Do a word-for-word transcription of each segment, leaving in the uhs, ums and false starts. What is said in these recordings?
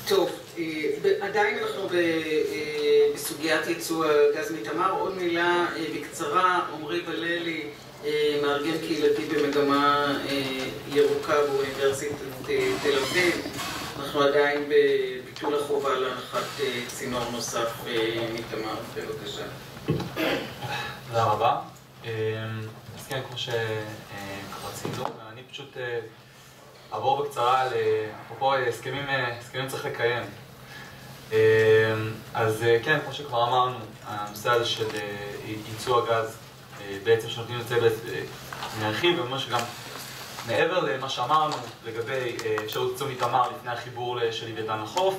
טוב, עדיין אנחנו בסוגיית ייצוא הגז מתמר. עוד מילה בקצרה, עמרי בללי, מארגן קהילתי במגמה ירוקה באוניברסיטת תל אביב. אנחנו עדיין בביטול החובה להנחת צינור נוסף מתמר. בבקשה. תודה רבה. אז כן, כמו שכבר ציינו, אני פשוט אעבור בקצרה על, אפרופו, הסכמים, הסכמים צריך לקיים. אז כן, כמו שכבר אמרנו, הנושא הזה של ייצוא הגז, בעצם שנותנים את זה, נרחיב, ואומר שגם מעבר למה שאמרנו לגבי אפשרות ייצוא מתמר לפני החיבור של לווייתן לחוף,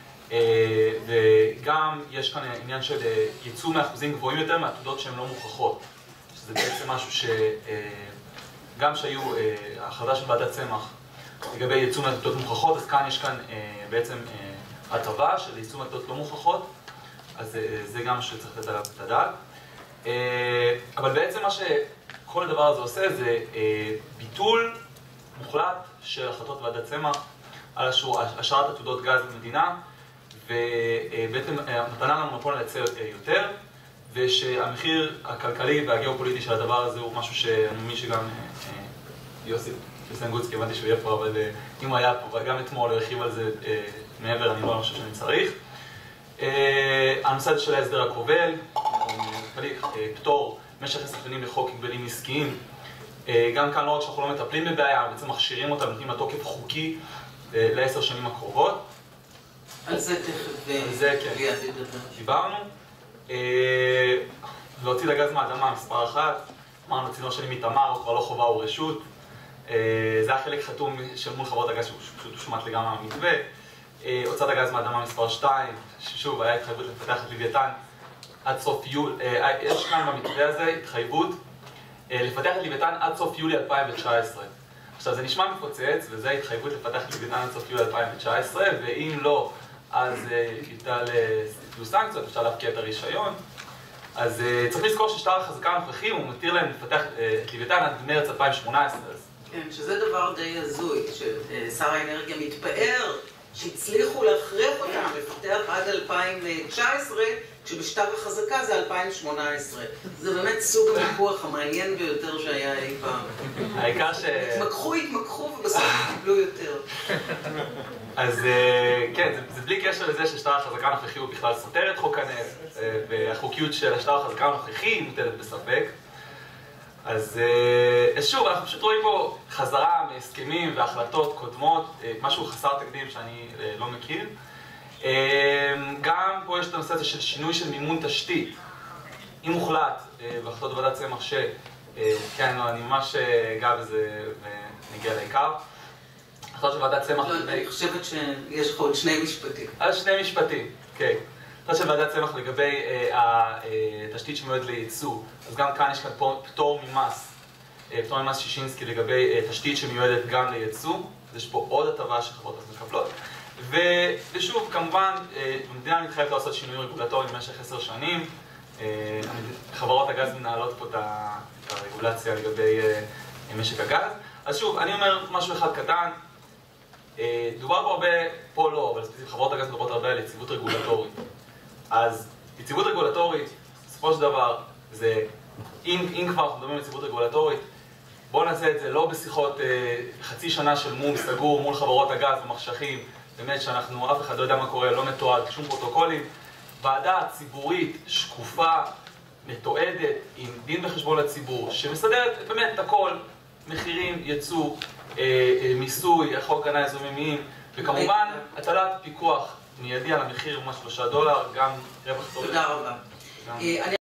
וגם יש כאן עניין של ייצוא מאחוזים גבוהים יותר מעתודות שהן לא מוכחות, שזה בעצם משהו שגם שהיו ההחלטה של ועדת צמח לגבי ייצוא מעתודות מוכחות, אז כאן יש כאן בעצם הטבה של ייצוא מעתודות לא מוכחות, אז זה גם שצריך לתת עליו את הדעת. אבל בעצם מה שכל הדבר הזה עושה זה ביטול מוחלט של החלטות ועדת צמח על השארת עתודות גז במדינה, ובעצם מתנה למונופול לייצר יותר, ושהמחיר הכלכלי והגיאופוליטי של הדבר הזה הוא משהו שאני מאמין שגם יוסי סנגוצקי, הבנתי שהוא יהיה פה, אבל אם הוא היה פה, גם אתמול הוא הרחיב על זה מעבר, אני לא חושב שאני צריך. הנושא הזה של ההסדר הכובל, פטור משך עשר שנים לחוק הגבלים עסקיים, גם כאן לא רק שאנחנו לא מטפלים בבעיה, בעצם מכשירים אותה, נותנים לה תוקף חוקי לעשר שנים הקרובות. על זה תכף, על זה כן, דיברנו. להוציא את הגז מהאדמה, מספר אחת, אמרנו צינור שלי מתמר, הוא כבר לא חובה, הוא רשות. זה היה חלק חתום של מול חברות הגז שפשוט הושמט לגמרי המתווה. הוצאת הגז מהאדמה מספר שתיים, ששוב היה התחייבות לפתח את לווייתן עד סוף יולי, יש כאן במתווה הזה התחייבות לפתח את לווייתן עד סוף יולי אלפיים תשע עשרה. עכשיו זה נשמע מפוצץ, וזה התחייבות לפתח את לווייתן עד סוף יולי אלפיים תשע עשרה, ואם לא, אז יוטל סנקציות, אפשר להפקיע את הרישיון. אז צריך לזכור ששטר החזקה הנוכחי הוא מתיר להם לפתח את לווייתן עד מרץ אלפיים שמונה עשרה. כן, שזה דבר די הזוי, ששר האנרגיה מתפאר שהצליחו להכריח אותם לפתח עד אלפיים תשע עשרה, כשבשטר החזקה זה אלפיים שמונה עשרה. זה באמת סוג הוויכוח המעניין ביותר שהיה אי פעם. העיקר ש... התמקחו, התמקחו ובסוף קיבלו יותר. אז כן, זה בלי קשר לזה ששטר החזקה הנוכחי הוא בכלל סותר את חוק הנפט, והחוקיות של השטר החזקה הנוכחי מוטלת בספק. אז שוב, אנחנו פשוט רואים פה חזרה מהסכמים והחלטות קודמות, משהו חסר תקדים שאני לא מכיר. גם פה יש את הנושא הזה של שינוי של מימון תשתית. אם הוחלט בהחלטות ועדת צמח ש... כן, אני ממש אגע בזה ונגיע לעיקר. החלטות של ועדת צמח... לא, אני חושבת שיש לך עוד שני משפטים. אז שני משפטים, כן. החלטות של ועדת צמח לגבי התשתית שמיועדת לייצוא. אז גם כאן יש כאן פטור ממס, פטור ממס שישינסקי לגבי תשתית שמיועדת גם לייצוא. יש פה עוד הטבה שחברות מקבלות. ושוב, כמובן, המדינה מתחייבת לעשות שינוי רגולטורי במשך עשר שנים. חברות הגז מנהלות פה את הרגולציה לגבי משק הגז. אז שוב, אני אומר משהו אחד קטן. דובר פה הרבה, פה לא, אבל ספציפית חברות הגז מדברות הרבה על יציבות רגולטורית. אז יציבות רגולטורית, בסופו של דבר, זה, אם, אם כבר אנחנו מדברים על יציבות רגולטורית, בואו נעשה את זה לא בשיחות חצי שנה של מום סגור מול חברות הגז ומחשכים, באמת שאנחנו, אף אחד לא יודע מה קורה, לא מתועד, שום פרוטוקולים. ועדה ציבורית, שקופה, מתועדת, עם דין וחשבון לציבור, שמסדרת באמת את הכל, מחירים, ייצוא, אה, אה, מיסוי, חוק הגנה אזורים ימיים, וכמובן, הטלת פיקוח מיידי על המחיר, ממש שלושה דולר, גם רווח טוב. תודה רבה.